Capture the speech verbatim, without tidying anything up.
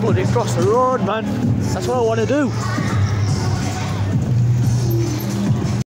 bloody cross the road, man. That's what I want to do.